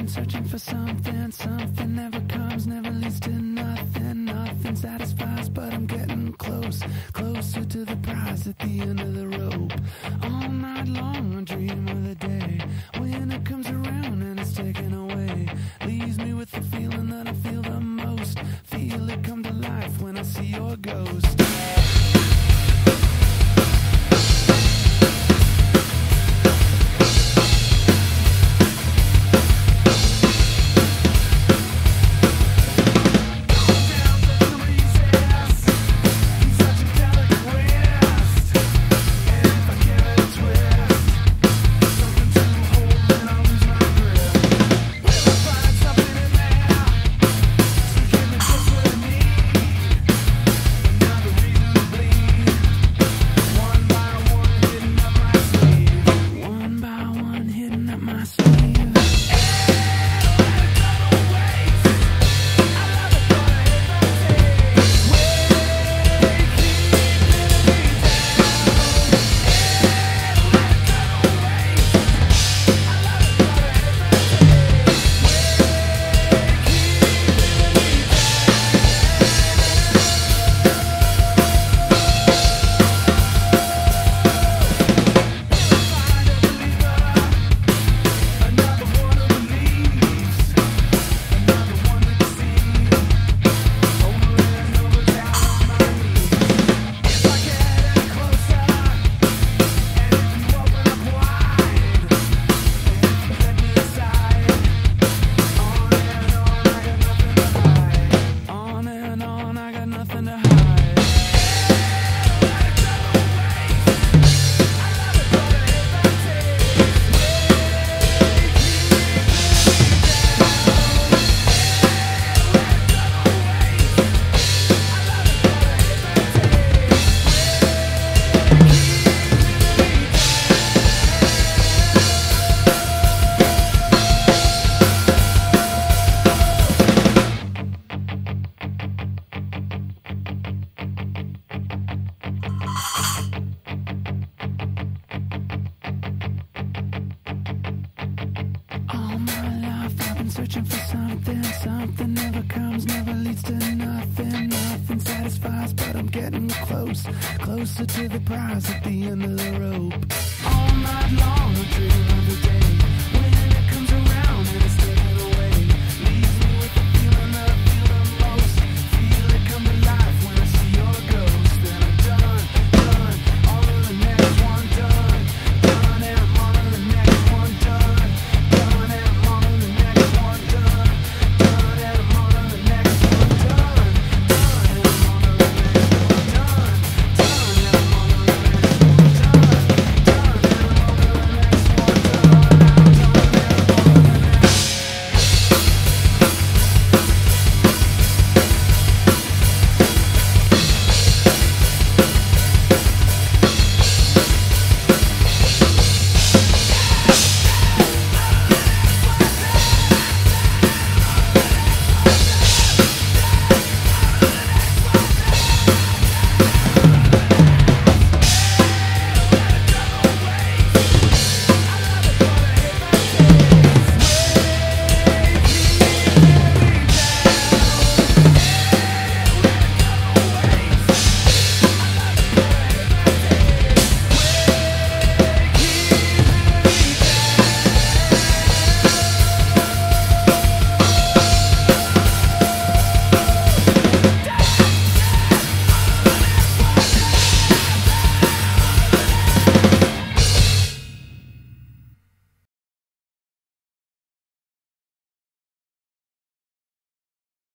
been searching for something. Something never comes, never leads to nothing. Nothing satisfies, but I'm getting close, closer to the prize at the end of the rope. All night long I dream of the day when it comes around and it's taken away. Leaves me with the feeling that I feel the most. Feel it come to life when I see your ghost. Searching for something, something never comes, never leads to nothing. Nothing satisfies, but I'm getting close, closer to the prize at the end of the rope. All night long I dream of the day